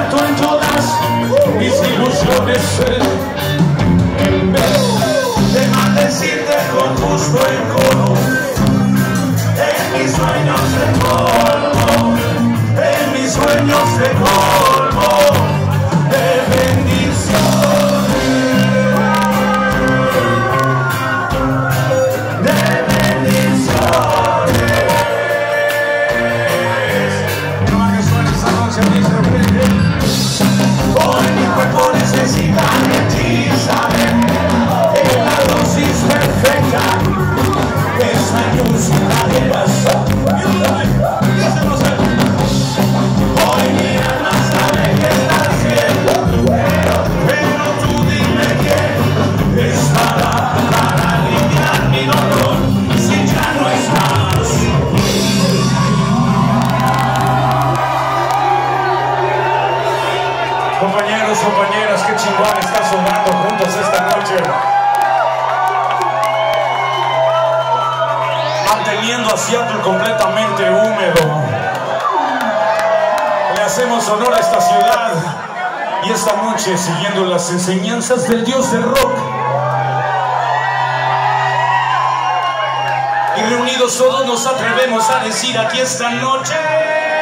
convierto en todas mis ilusiones. En vez de maldecirte con justo encono, en mis sueños de polvo, en mis sueños de polvo, de bendiciones. Hoy mi cuerpo necesita de ti, saber en la dosis perfecta esa música de paz. Hoy mi alma sabe que estás bien, pero tú dime quién estará para aliviar mi dolor si ya no estás. Compañeros, compañeras, qué chingón está sonando juntos esta noche. Manteniendo a Seattle completamente húmedo. Le hacemos honor a esta ciudad y esta noche siguiendo las enseñanzas del dios del rock. Y reunidos todos nos atrevemos a decir aquí esta noche.